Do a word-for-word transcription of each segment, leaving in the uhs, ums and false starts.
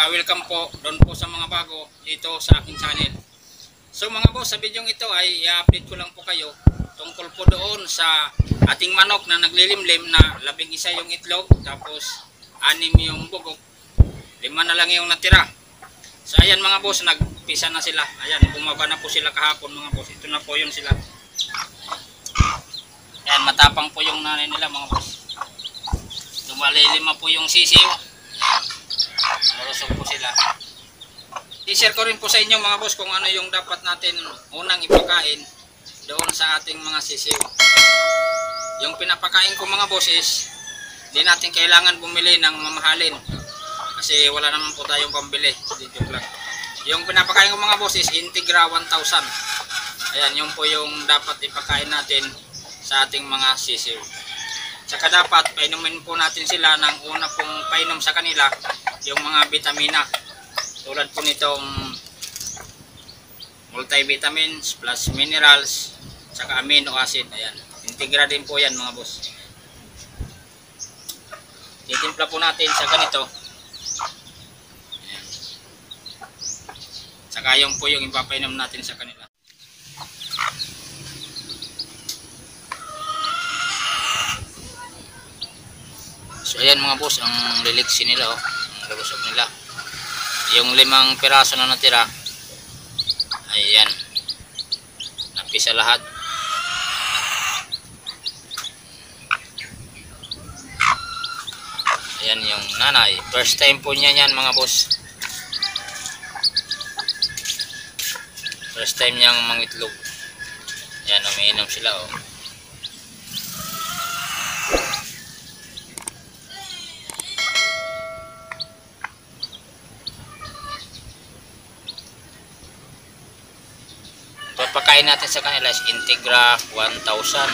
Saka welcome po doon po sa mga bago dito sa aking channel. So mga boss, sa video ito ay i-update ko lang po kayo tungkol po doon sa ating manok na naglilimlim na labing isa yung itlog, tapos anim yung bugok, lima na lang yung natira. So ayan mga boss, nagpisa na sila. Ayan, bumaba na po sila kahapon mga boss. Ito na po yun sila. Ayan, matapang po yung nanay nila mga boss. Dumali lima po yung sisiw. Marusog po sila. I-share ko rin po sa inyo mga boss kung ano yung dapat natin unang ipakain doon sa ating mga sisiw. Yung pinapakain ko mga boss is hindi natin kailangan bumili ng mamahalin kasi wala naman po tayong pambili. Dito lang. Yung pinapakain ko mga boss is Integra one thousand. Ayan, yung po yung dapat ipakain natin sa ating mga sisiw. Saka dapat painumin po natin sila ng una pong painom sa kanila yung mga vitamina. Tulad po nitong multivitamins plus minerals saka amino acid. Ayan. Integra din po yan mga boss. Titimpla po natin sa ganito. Ayan. Saka yung po yung ipapainom natin sa kanila. So ayan mga boss, ang liliksi nila oh, ang lusog nila. Yung limang piraso na natira, ayan, napisa lahat. Ayan yung nanay, first time po niya yan mga boss. First time niyang mangitlog. Ayan, umiinom sila oh. Papakain natin sa kanila is Integra one thousand.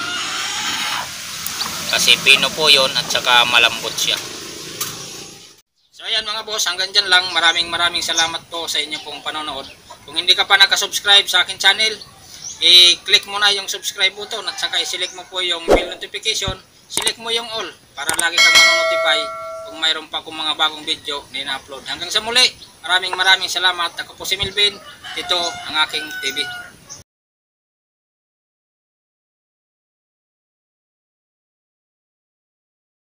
Kasi pino po yun at saka malambot siya. So ayan mga boss, hanggang dyan lang. Maraming maraming salamat po sa inyo pong panonood. Kung hindi ka pa nakasubscribe sa akin channel, i-click mo na yung subscribe button at saka i-select mo po yung bell notification. Select mo yung all para lagi kang manonotify kung mayroon pa akong mga bagong video na ina-upload. Hanggang sa muli, maraming maraming salamat. Ako po si Melvin. Ito ang aking T V.